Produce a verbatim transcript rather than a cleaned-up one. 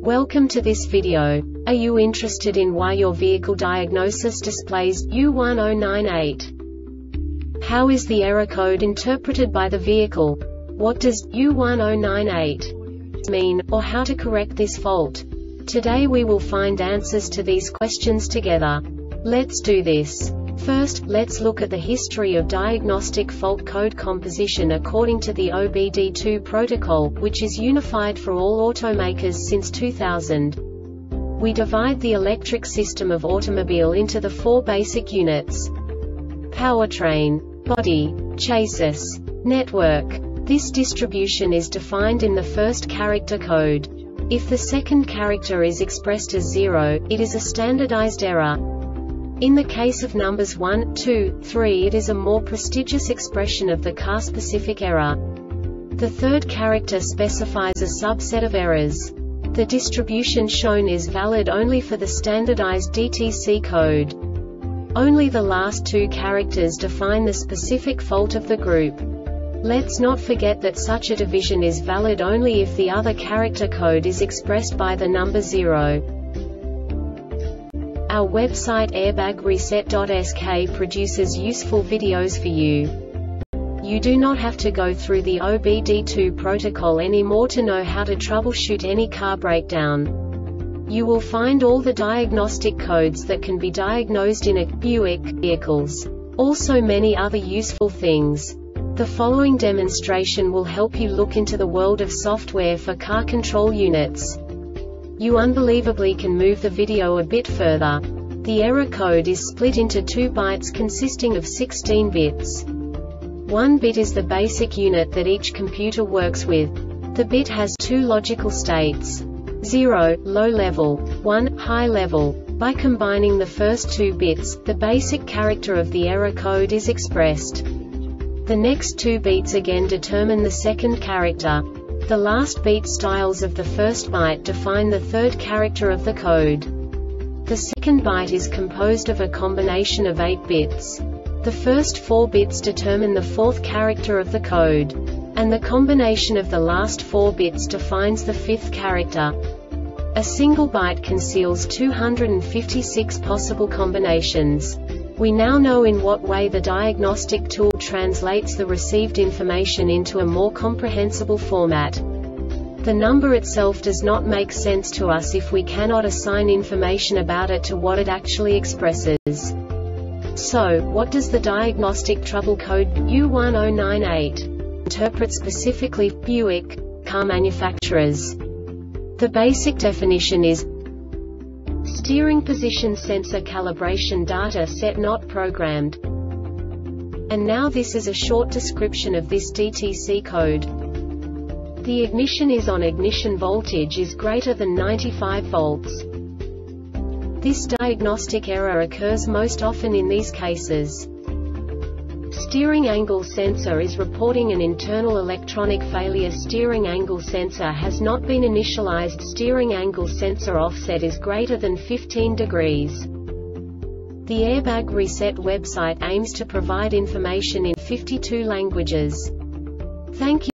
Welcome to this video. Are you interested in why your vehicle diagnosis displays U one zero nine eight? How is the error code interpreted by the vehicle? What does U one zero nine eight mean, or how to correct this fault? Today we will find answers to these questions together. Let's do this. First, let's look at the history of diagnostic fault code composition according to the O B D two protocol, which is unified for all automakers since two thousand. We divide the electric system of automobile into the four basic units: powertrain, body, chassis, network. This distribution is defined in the first character code. If the second character is expressed as zero, it is a standardized error. In the case of numbers one, two, three, it is a more prestigious expression of the car-specific error. The third character specifies a subset of errors. The distribution shown is valid only for the standardized D T C code. Only the last two characters define the specific fault of the group. Let's not forget that such a division is valid only if the other character code is expressed by the number zero. Our website airbag reset dot S K produces useful videos for you. You do not have to go through the O B D two protocol anymore to know how to troubleshoot any car breakdown. You will find all the diagnostic codes that can be diagnosed in a Buick vehicles. Also many other useful things. The following demonstration will help you look into the world of software for car control units. You unbelievably can move the video a bit further. The error code is split into two bytes consisting of sixteen bits. One bit is the basic unit that each computer works with. The bit has two logical states: zero, low level, one, high level. By combining the first two bits, the basic character of the error code is expressed. The next two beats again determine the second character. The last beat styles of the first byte define the third character of the code. The second byte is composed of a combination of eight bits. The first four bits determine the fourth character of the code. And the combination of the last four bits defines the fifth character. A single byte conceals two hundred fifty-six possible combinations. We now know in what way the diagnostic tool translates the received information into a more comprehensible format. The number itself does not make sense to us if we cannot assign information about it to what it actually expresses. So, what does the diagnostic trouble code U one zero nine eight interpret specifically for Buick car manufacturers? The basic definition is steering position sensor calibration data set not programmed. And now this is a short description of this D T C code. The ignition is on, ignition voltage is greater than ninety-five volts. This diagnostic error occurs most often in these cases. Steering angle sensor is reporting an internal electronic failure. Steering angle sensor has not been initialized. Steering angle sensor offset is greater than fifteen degrees. The Airbag Reset website aims to provide information in fifty-two languages. Thank you.